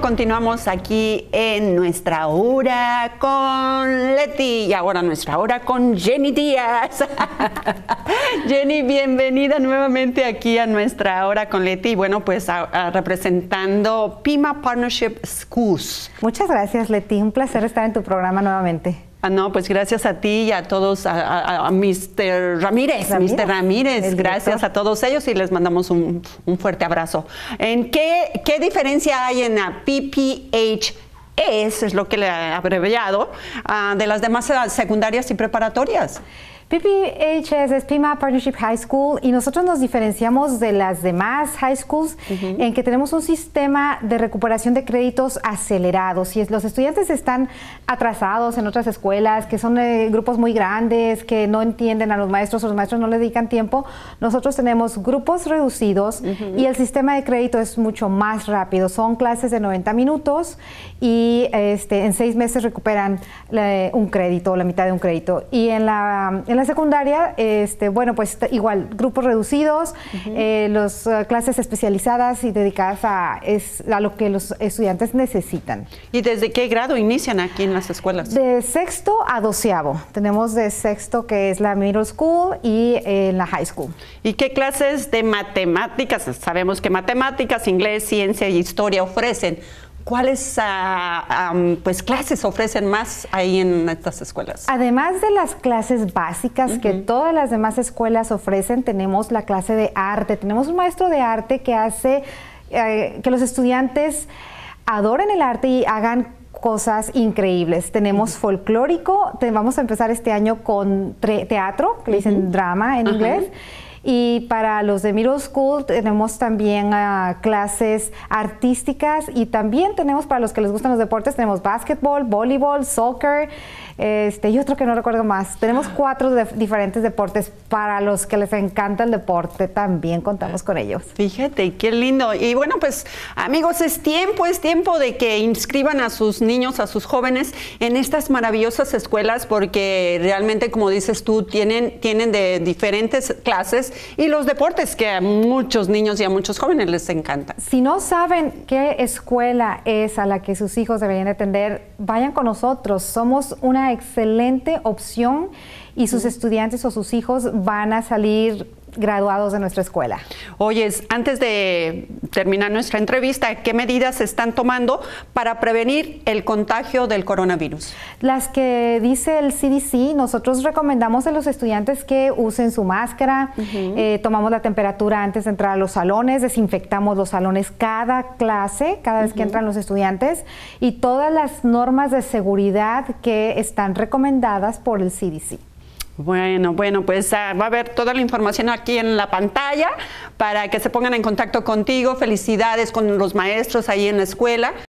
Continuamos aquí en nuestra hora con Leti y ahora nuestra hora con Jenny Díaz. Jenny, bienvenida nuevamente aquí a nuestra hora con Leti y bueno, pues representando Pima Partnership Schools. Muchas gracias, Leti. Un placer estar en tu programa nuevamente. No, pues gracias a ti y a todos, a Mr. Ramírez, gracias a todos ellos y les mandamos un fuerte abrazo. ¿En qué diferencia hay en la PPHS, es lo que le he abreviado, de las demás secundarias y preparatorias? PPHS es Pima Partnership High School y nosotros nos diferenciamos de las demás high schools en que tenemos un sistema de recuperación de créditos acelerados. Si los estudiantes están atrasados en otras escuelas, que son grupos muy grandes, que no entienden a los maestros o los maestros no le dedican tiempo, nosotros tenemos grupos reducidos y el sistema de crédito es mucho más rápido. Son clases de 90 minutos y en 6 meses recuperan un crédito, la mitad de un crédito. Y en la secundaria, bueno, pues igual, grupos reducidos, las clases especializadas y dedicadas a lo que los estudiantes necesitan. ¿Y desde qué grado inician aquí en las escuelas? De sexto a 12avo. Tenemos de sexto, que es la middle school, y la high school. ¿Y qué clases de matemáticas? Sabemos que matemáticas, inglés, ciencia y historia ofrecen. ¿Cuáles pues clases ofrecen más ahí en estas escuelas? Además de las clases básicas que todas las demás escuelas ofrecen, tenemos la clase de arte. Tenemos un maestro de arte que hace que los estudiantes adoren el arte y hagan cosas increíbles. Tenemos folclórico, vamos a empezar este año con teatro, que le dicen drama en inglés. Y para los de middle school tenemos también clases artísticas y también tenemos para los que les gustan los deportes, tenemos básquetbol, voleibol, soccer y otro que no recuerdo más. Tenemos 4 diferentes deportes. Para los que les encanta el deporte también contamos con ellos. Fíjate, qué lindo. Y bueno, pues amigos, es tiempo de que inscriban a sus niños, a sus jóvenes en estas maravillosas escuelas porque realmente, como dices tú, tienen de diferentes clases y los deportes que a muchos niños y a muchos jóvenes les encantan. Si no saben qué escuela es a la que sus hijos deberían atender, vayan con nosotros. Somos una excelente opción y sus estudiantes o sus hijos van a salir graduados de nuestra escuela. Oye, antes de terminar nuestra entrevista, ¿qué medidas se están tomando para prevenir el contagio del coronavirus? Las que dice el CDC, nosotros recomendamos a los estudiantes que usen su máscara, tomamos la temperatura antes de entrar a los salones, desinfectamos los salones cada clase, cada vez que entran los estudiantes, y todas las normas de seguridad que están recomendadas por el CDC. Bueno, pues va a haber toda la información aquí en la pantalla para que se pongan en contacto contigo. Felicidades con los maestros ahí en la escuela.